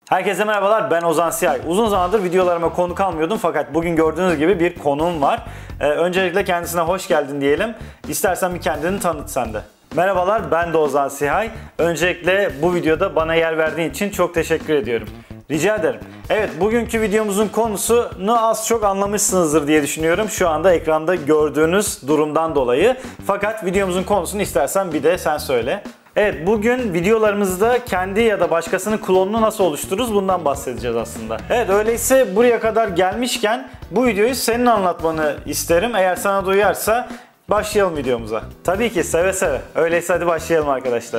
Herkese merhabalar, ben Ozan Siyay. Uzun zamandır videolarıma konuk almıyordum fakat bugün gördüğünüz gibi bir konuğum var. Öncelikle kendisine hoş geldin diyelim. İstersen bir kendini tanıt sen de. Merhabalar, ben de Ozan Siyay. Öncelikle bu videoda bana yer verdiğin için çok teşekkür ediyorum. Rica ederim. Evet, bugünkü videomuzun konusunu az çok anlamışsınızdır diye düşünüyorum. Şu anda ekranda gördüğünüz durumdan dolayı. Fakat videomuzun konusunu istersen bir de sen söyle. Evet, bugün videolarımızda kendi ya da başkasının klonunu nasıl oluştururuz bundan bahsedeceğiz aslında. Evet, öyleyse buraya kadar gelmişken bu videoyu senin anlatmanı isterim. Eğer sana duyarsa başlayalım videomuza. Tabii ki, seve seve. Öyleyse hadi başlayalım arkadaşlar.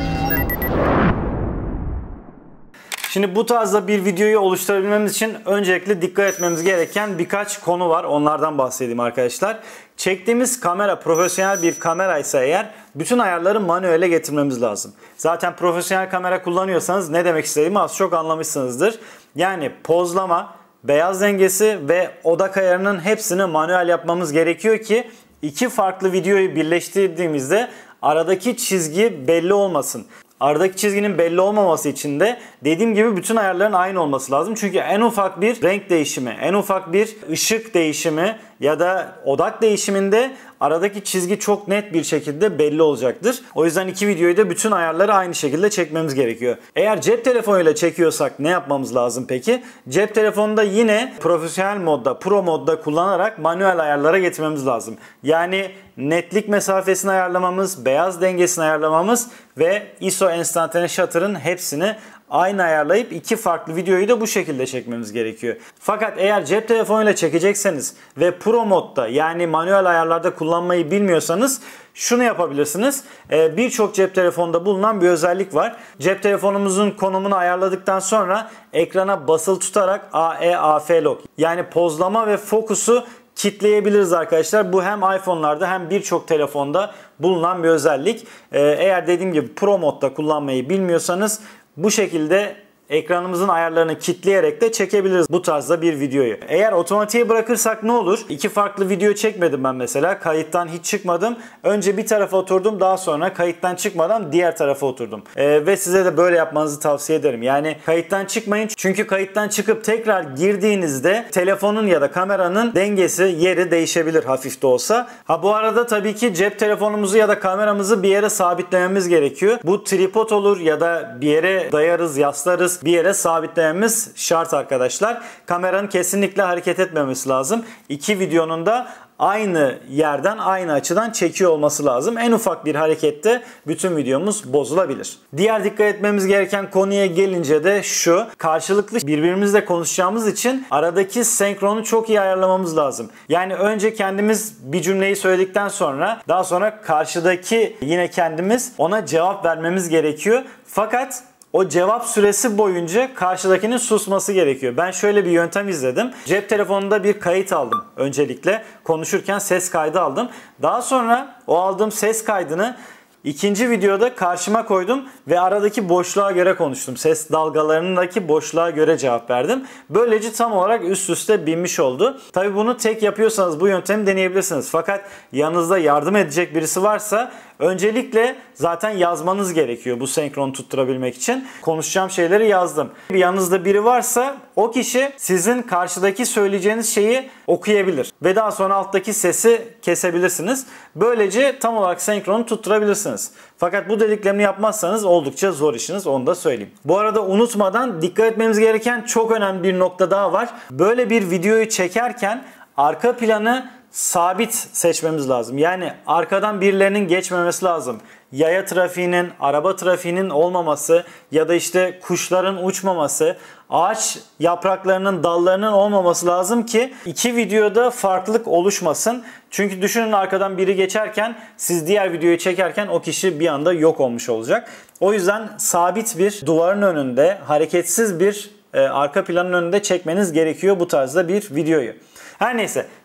Şimdi bu tarzda bir videoyu oluşturabilmemiz için öncelikle dikkat etmemiz gereken birkaç konu var. Onlardan bahsedeyim arkadaşlar. Çektiğimiz kamera profesyonel bir kamera ise eğer bütün ayarları manuele getirmemiz lazım. Zaten profesyonel kamera kullanıyorsanız ne demek istediğimi az çok anlamışsınızdır. Yani pozlama, beyaz dengesi ve odak ayarının hepsini manuel yapmamız gerekiyor ki iki farklı videoyu birleştirdiğimizde aradaki çizgi belli olmasın. Aradaki çizginin belli olmaması için de dediğim gibi bütün ayarların aynı olması lazım. Çünkü en ufak bir renk değişimi, en ufak bir ışık değişimi ya da odak değişiminde aradaki çizgi çok net bir şekilde belli olacaktır. O yüzden iki videoyu da bütün ayarları aynı şekilde çekmemiz gerekiyor. Eğer cep telefonuyla çekiyorsak ne yapmamız lazım peki? Cep telefonunda yine profesyonel modda, pro modda kullanarak manuel ayarlara getirmemiz lazım. Yani netlik mesafesini ayarlamamız, beyaz dengesini ayarlamamız ve ISO enstantane shutter'ın hepsini aynı ayarlayıp iki farklı videoyu da bu şekilde çekmemiz gerekiyor. Fakat eğer cep telefonuyla çekecekseniz ve pro modda yani manuel ayarlarda kullanmayı bilmiyorsanız şunu yapabilirsiniz. Birçok cep telefonunda bulunan bir özellik var. Cep telefonumuzun konumunu ayarladıktan sonra ekrana basılı tutarak AF lock yani pozlama ve fokusu kitleyebiliriz arkadaşlar. Bu hem iPhone'larda hem birçok telefonda bulunan bir özellik. Eğer dediğim gibi pro modda kullanmayı bilmiyorsanız bu şekilde ekranımızın ayarlarını kitleyerek de çekebiliriz bu tarzda bir videoyu. Eğer otomatiğe bırakırsak ne olur? İki farklı video çekmedim ben mesela. Kayıttan hiç çıkmadım. Önce bir tarafa oturdum, daha sonra kayıttan çıkmadan diğer tarafa oturdum. Ve size de böyle yapmanızı tavsiye ederim. Yani kayıttan çıkmayın. Çünkü kayıttan çıkıp tekrar girdiğinizde telefonun ya da kameranın dengesi, yeri değişebilir hafif de olsa. Bu arada tabii ki cep telefonumuzu ya da kameramızı bir yere sabitlememiz gerekiyor. Bu tripod olur ya da bir yere dayarız, yaslarız. Bir yere sabitlememiz şart arkadaşlar. Kameranın kesinlikle hareket etmemesi lazım. İki videonun da aynı yerden, aynı açıdan çekiyor olması lazım. En ufak bir harekette bütün videomuz bozulabilir. Diğer dikkat etmemiz gereken konuya gelince de şu. Karşılıklı birbirimizle konuşacağımız için aradaki senkronu çok iyi ayarlamamız lazım. Yani önce kendimiz bir cümleyi söyledikten sonra daha sonra karşıdaki yine kendimiz ona cevap vermemiz gerekiyor. Fakat o cevap süresi boyunca karşıdakinin susması gerekiyor. Ben şöyle bir yöntem izledim. Cep telefonunda bir kayıt aldım öncelikle. Konuşurken ses kaydı aldım. Daha sonra o aldığım ses kaydını İkinci videoda karşıma koydum ve aradaki boşluğa göre konuştum. Ses dalgalarındaki boşluğa göre cevap verdim. Böylece tam olarak üst üste binmiş oldu. Tabii bunu tek yapıyorsanız bu yöntemi deneyebilirsiniz. Fakat yanınızda yardım edecek birisi varsa öncelikle zaten yazmanız gerekiyor bu senkronu tutturabilmek için. Konuşacağım şeyleri yazdım. Yanınızda biri varsa o kişi sizin karşıdaki söyleyeceğiniz şeyi okuyabilir. Ve daha sonra alttaki sesi kesebilirsiniz. Böylece tam olarak senkronu tutturabilirsiniz. Fakat bu dediklerimi yapmazsanız oldukça zor işiniz, onu da söyleyeyim. Bu arada unutmadan dikkat etmemiz gereken çok önemli bir nokta daha var. Böyle bir videoyu çekerken arka planı sabit seçmemiz lazım. Yani arkadan birilerinin geçmemesi lazım. Yaya trafiğinin, araba trafiğinin olmaması ya da işte kuşların uçmaması, ağaç yapraklarının, dallarının olmaması lazım ki iki videoda farklılık oluşmasın. Çünkü düşünün arkadan biri geçerken siz diğer videoyu çekerken o kişi bir anda yok olmuş olacak. O yüzden sabit bir duvarın önünde, hareketsiz bir arka planın önünde çekmeniz gerekiyor bu tarzda bir videoyu. Her neyse,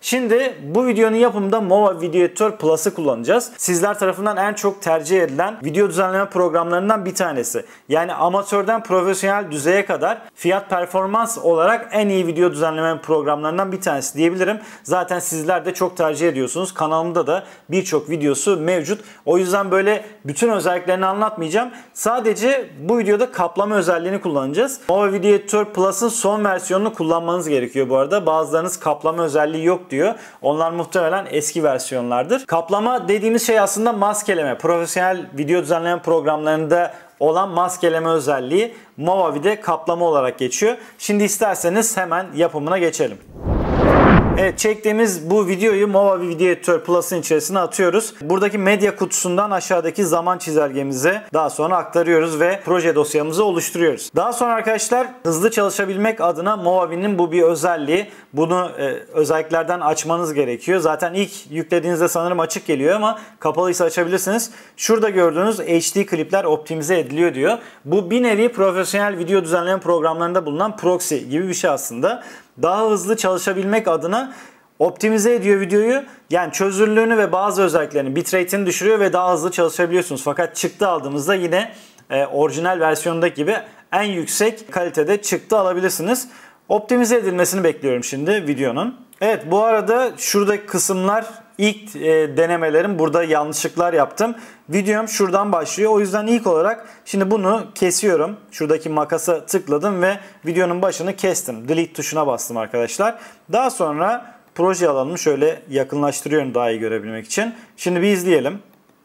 Şimdi bu videonun yapımında Mova Video Editor Plus'ı kullanacağız. Sizler tarafından en çok tercih edilen video düzenleme programlarından bir tanesi. Yani amatörden profesyonel düzeye kadar fiyat performans olarak en iyi video düzenleme programlarından bir tanesi diyebilirim. Zaten sizler de çok tercih ediyorsunuz. Kanalımda da birçok videosu mevcut. O yüzden böyle bütün özelliklerini anlatmayacağım. Sadece bu videoda kaplama özelliğini kullanacağız. Mova Video Editor Plus'ın son versiyonunu kullanmanız gerekiyor bu arada. Bazılarınız kaplama özelliği yok diyor. Onlar muhtemelen eski versiyonlardır. Kaplama dediğimiz şey aslında maskeleme. Profesyonel video düzenleme programlarında olan maskeleme özelliği Movavi'de kaplama olarak geçiyor. Şimdi isterseniz hemen yapımına geçelim. Evet, çektiğimiz bu videoyu Movavi Video Editor Plus'ın içerisine atıyoruz. Buradaki medya kutusundan aşağıdaki zaman çizelgemize daha sonra aktarıyoruz ve proje dosyamızı oluşturuyoruz. Daha sonra arkadaşlar hızlı çalışabilmek adına Movavi'nin bu bir özelliği. Bunu özelliklerden açmanız gerekiyor. Zaten ilk yüklediğinizde sanırım açık geliyor ama kapalıysa açabilirsiniz. Şurada gördüğünüz HD klipler optimize ediliyor diyor. Bu bir nevi profesyonel video düzenleme programlarında bulunan proxy gibi bir şey aslında. Daha hızlı çalışabilmek adına optimize ediyor videoyu. Yani çözünürlüğünü ve bazı özelliklerini, bitrate'ini düşürüyor ve daha hızlı çalışabiliyorsunuz. Fakat çıktı aldığımızda yine orijinal versiyondaki gibi en yüksek kalitede çıktı alabilirsiniz. Optimize edilmesini bekliyorum şimdi videonun. Evet, bu arada şuradaki kısımlar ilk denemelerim. Burada yanlışlıklar yaptım. Videom şuradan başlıyor. O yüzden ilk olarak şimdi bunu kesiyorum. Şuradaki makasa tıkladım ve videonun başını kestim. Delete tuşuna bastım arkadaşlar. Daha sonra proje alanımı şöyle yakınlaştırıyorum daha iyi görebilmek için. Şimdi bir izleyelim.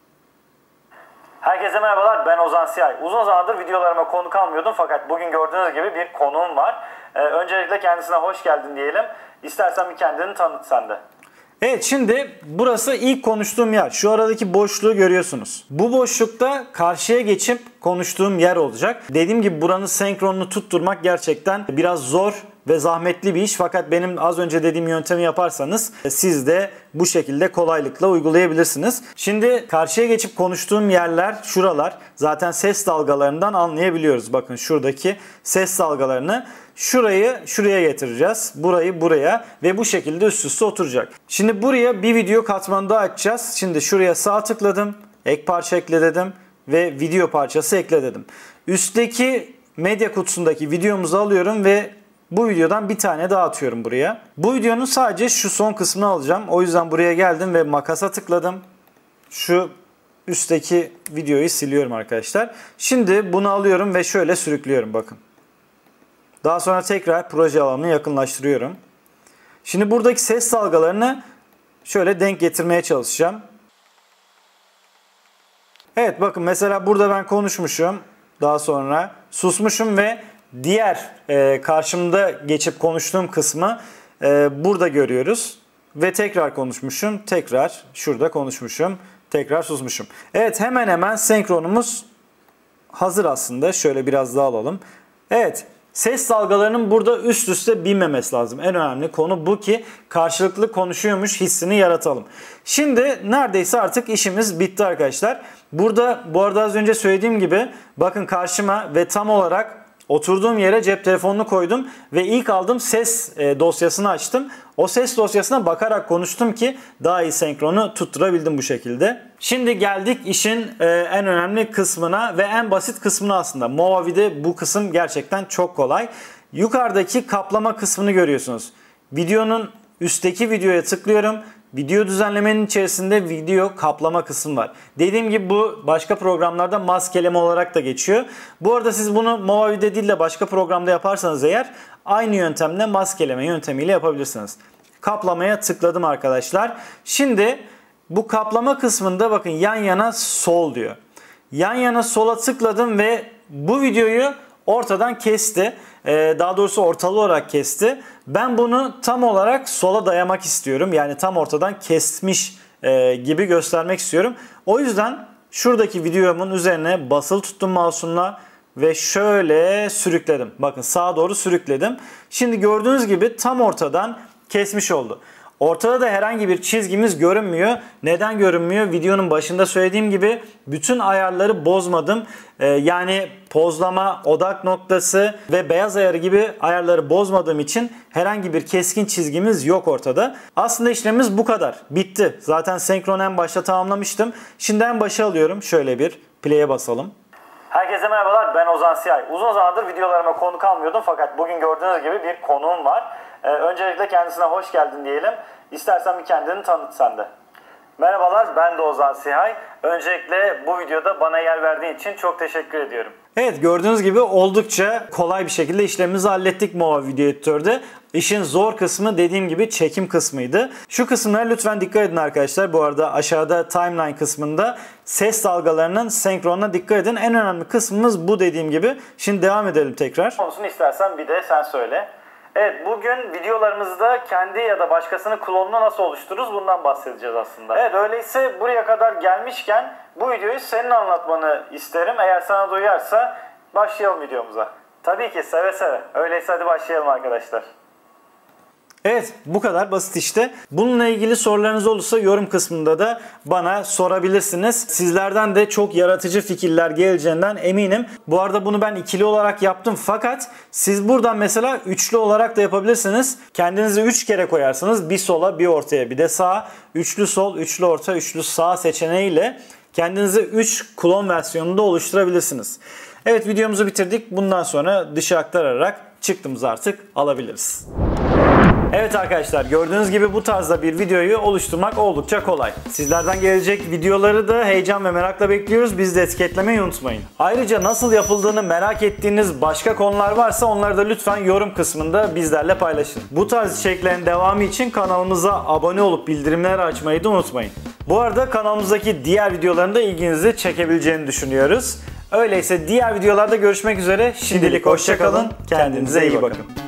Herkese merhabalar, ben Ozan Siyay. Uzun zamandır videolarıma konuk almıyordum fakat bugün gördüğünüz gibi bir konuğum var. Öncelikle kendisine hoş geldin diyelim. İstersen bir kendini tanıt sen de. Evet, şimdi burası ilk konuştuğum yer. Şu aradaki boşluğu görüyorsunuz. Bu boşlukta karşıya geçip konuştuğum yer olacak. Dediğim gibi buranın senkronunu tutturmak gerçekten biraz zor ve zahmetli bir iş. Fakat benim az önce dediğim yöntemi yaparsanız siz de bu şekilde kolaylıkla uygulayabilirsiniz. Şimdi karşıya geçip konuştuğum yerler şuralar. Zaten ses dalgalarından anlayabiliyoruz. Bakın şuradaki ses dalgalarını. Şurayı şuraya getireceğiz. Burayı buraya ve bu şekilde üst üste oturacak. Şimdi buraya bir video katmanı daha açacağız. Şimdi şuraya sağ tıkladım. Ek parça ekle dedim ve video parçası ekle dedim. Üstteki medya kutusundaki videomuzu alıyorum ve bu videodan bir tane daha atıyorum buraya. Bu videonun sadece şu son kısmını alacağım. O yüzden buraya geldim ve makasa tıkladım. Şu üstteki videoyu siliyorum arkadaşlar. Şimdi bunu alıyorum ve şöyle sürüklüyorum bakın. Daha sonra tekrar proje alanını yakınlaştırıyorum. Şimdi buradaki ses dalgalarını şöyle denk getirmeye çalışacağım. Evet, bakın mesela burada ben konuşmuşum. Daha sonra susmuşum ve diğer karşımda geçip konuştuğum kısmı burada görüyoruz. Ve tekrar konuşmuşum. Tekrar şurada konuşmuşum. Tekrar susmuşum. Evet, hemen hemen senkronumuz hazır aslında. Şöyle biraz daha alalım. Evet. Ses dalgalarının burada üst üste binmemesi lazım. En önemli konu bu ki karşılıklı konuşuyormuş hissini yaratalım. Şimdi neredeyse artık işimiz bitti arkadaşlar. Burada bu arada az önce söylediğim gibi bakın karşıma ve tam olarak oturduğum yere cep telefonunu koydum ve ilk aldığım ses dosyasını açtım. O ses dosyasına bakarak konuştum ki daha iyi senkronu tutturabildim bu şekilde. Şimdi geldik işin en önemli kısmına ve en basit kısmına aslında. Movavi'de bu kısım gerçekten çok kolay. Yukarıdaki kaplama kısmını görüyorsunuz. Videonun üstteki videoya tıklıyorum. Video düzenlemenin içerisinde video kaplama kısmı var. Dediğim gibi bu başka programlarda maskeleme olarak da geçiyor. Bu arada siz bunu Movavi'de değil de başka programda yaparsanız eğer aynı yöntemle maskeleme yöntemiyle yapabilirsiniz. Kaplamaya tıkladım arkadaşlar. Şimdi bu kaplama kısmında bakın yan yana sol diyor. Yan yana sola tıkladım ve bu videoyu ortadan kesti. Daha doğrusu ortalı olarak kesti. Ben bunu tam olarak sola dayamak istiyorum. Yani tam ortadan kesmiş gibi göstermek istiyorum. O yüzden şuradaki videomun üzerine basılı tuttum mouse'umla ve şöyle sürükledim. Bakın sağa doğru sürükledim. Şimdi gördüğünüz gibi tam ortadan kesmiş oldu. Ortada da herhangi bir çizgimiz görünmüyor. Neden görünmüyor? Videonun başında söylediğim gibi bütün ayarları bozmadım. Yani pozlama, odak noktası ve beyaz ayarı gibi ayarları bozmadığım için herhangi bir keskin çizgimiz yok ortada. Aslında işlemimiz bu kadar. Bitti. Zaten senkronu en başta tamamlamıştım. Şimdi en başa alıyorum. Şöyle bir play'e basalım. Herkese merhabalar, ben Ozan Siyay. Uzun zamandır videolarıma konuk almıyordum fakat bugün gördüğünüz gibi bir konuğum var. Öncelikle kendisine hoş geldin diyelim. İstersen bir kendini tanıt sen de. Merhabalar, ben de Ozan Siyay. Öncelikle bu videoda bana yer verdiğin için çok teşekkür ediyorum. Evet, gördüğünüz gibi oldukça kolay bir şekilde işlemimizi hallettik Mova Video Editör'de. İşin zor kısmı dediğim gibi çekim kısmıydı. Şu kısımlara lütfen dikkat edin arkadaşlar. Bu arada aşağıda timeline kısmında ses dalgalarının senkronuna dikkat edin. En önemli kısmımız bu dediğim gibi. Şimdi devam edelim tekrar. Konusunu istersen bir de sen söyle. Evet, bugün videolarımızda kendi ya da başkasının klonunu nasıl oluştururuz bundan bahsedeceğiz aslında. Evet, öyleyse buraya kadar gelmişken bu videoyu senin anlatmanı isterim. Eğer sana da uyarsa başlayalım videomuza. Tabii ki, seve seve. Öyleyse hadi başlayalım arkadaşlar. Evet, bu kadar basit işte. Bununla ilgili sorularınız olursa yorum kısmında da bana sorabilirsiniz. Sizlerden de çok yaratıcı fikirler geleceğinden eminim. Bu arada bunu ben ikili olarak yaptım fakat siz buradan mesela üçlü olarak da yapabilirsiniz. Kendinizi 3 kere koyarsınız. Bir sola, bir ortaya, bir de sağa. Üçlü sol, üçlü orta, üçlü sağ seçeneğiyle kendinize 3 klon versiyonunda oluşturabilirsiniz. Evet, videomuzu bitirdik. Bundan sonra dışa aktararak çıktığımızı artık alabiliriz. Evet arkadaşlar, gördüğünüz gibi bu tarzda bir videoyu oluşturmak oldukça kolay. Sizlerden gelecek videoları da heyecan ve merakla bekliyoruz. Bizi de etiketlemeyi unutmayın. Ayrıca nasıl yapıldığını merak ettiğiniz başka konular varsa onları da lütfen yorum kısmında bizlerle paylaşın. Bu tarz içeriklerin devamı için kanalımıza abone olup bildirimleri açmayı da unutmayın. Bu arada kanalımızdaki diğer videoların da ilginizi çekebileceğini düşünüyoruz. Öyleyse diğer videolarda görüşmek üzere. Şimdilik hoşça kalın. Kendinize iyi bakın.